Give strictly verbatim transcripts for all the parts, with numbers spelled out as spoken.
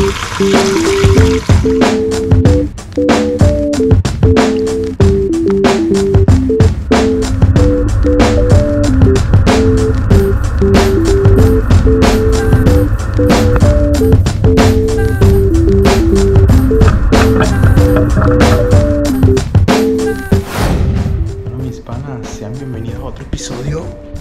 Sean bienvenidos a otro episodio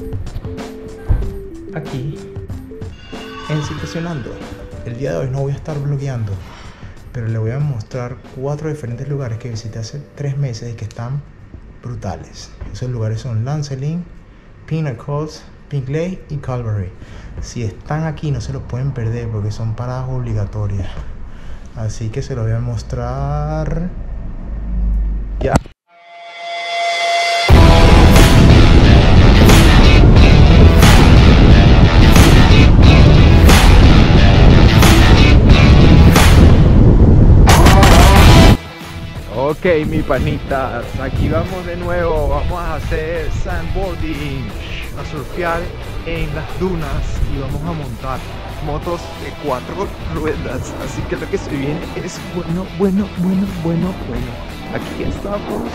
aquí en Citacionando. El día de hoy no voy a estar blogueando, pero le voy a mostrar cuatro diferentes lugares que visité hace tres meses y que están brutales. Esos lugares son Lancelin, Pinnacles, Pink Lake y Calvary. Si están aquí no se los pueden perder porque son paradas obligatorias. Así que se los voy a mostrar ya. Ok, mis panitas, aquí vamos de nuevo, vamos a hacer sandboarding, a surfear en las dunas y vamos a montar motos de cuatro ruedas, así que lo que se viene es bueno, bueno, bueno, bueno, bueno. Aquí estamos.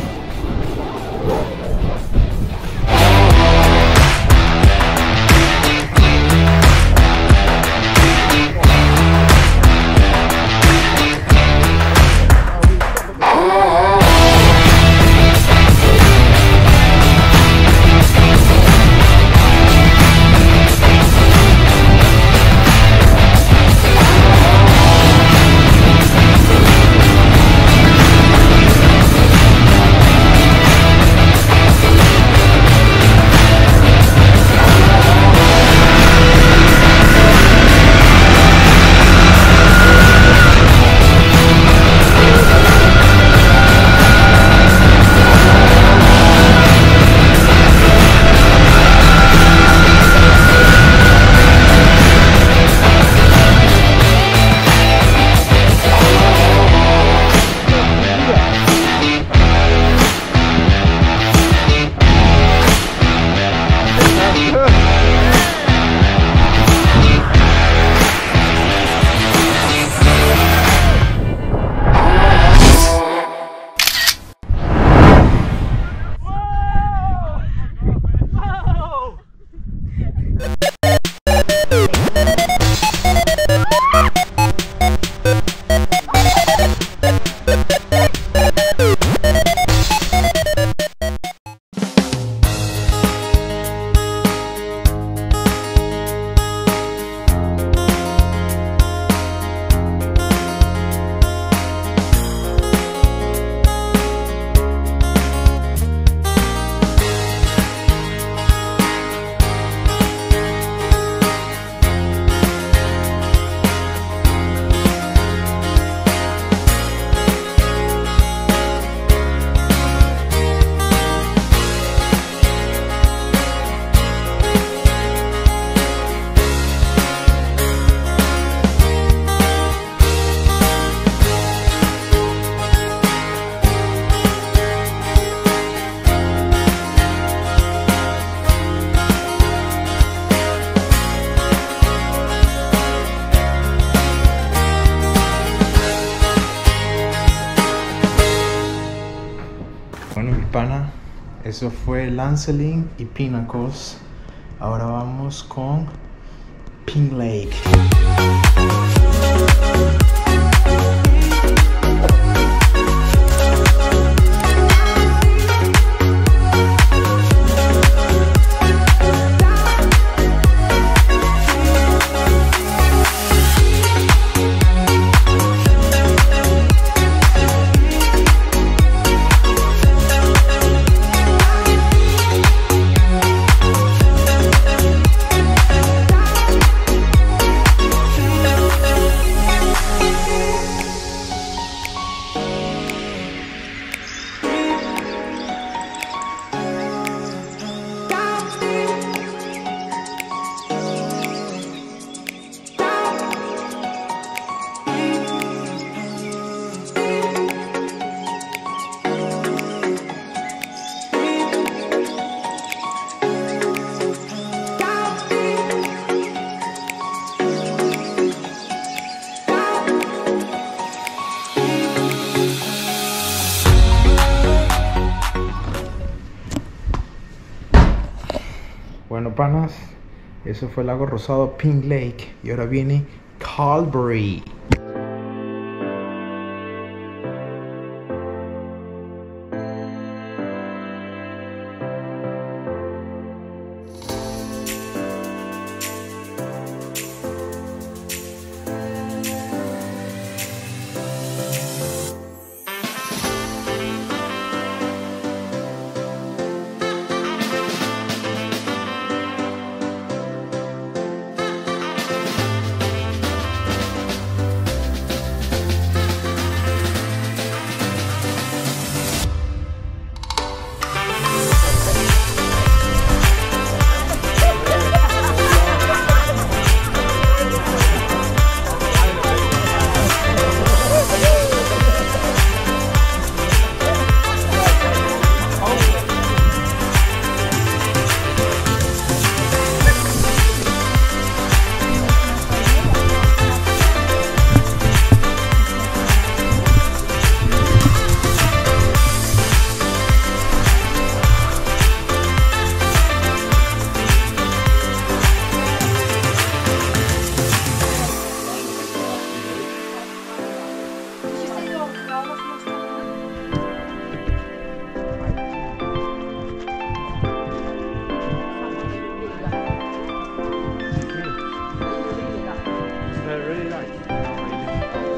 Bueno, mi pana, eso fue Lancelin y Pinnacles. Ahora vamos con Pink Lake. Bueno, panas, eso fue el lago rosado Pink Lake y ahora viene Calvary.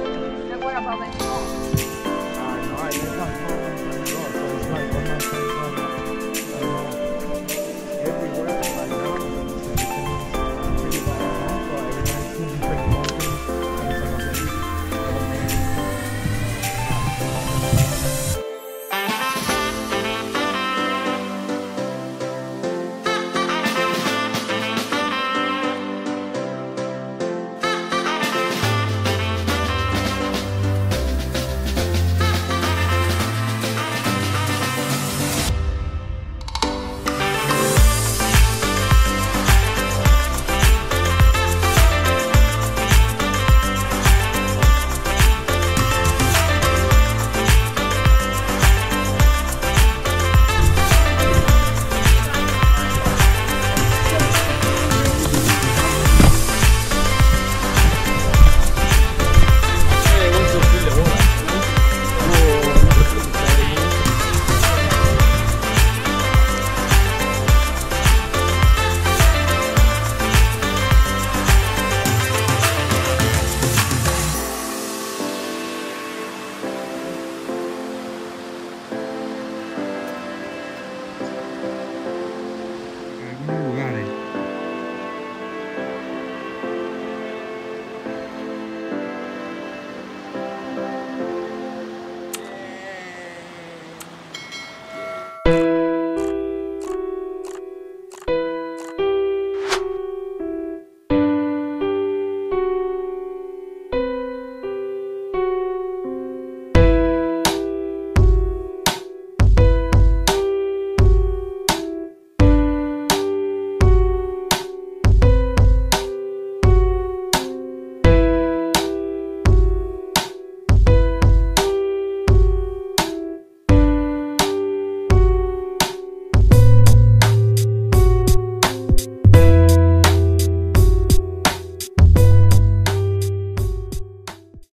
I know, I live on home, so it's like one of my friends.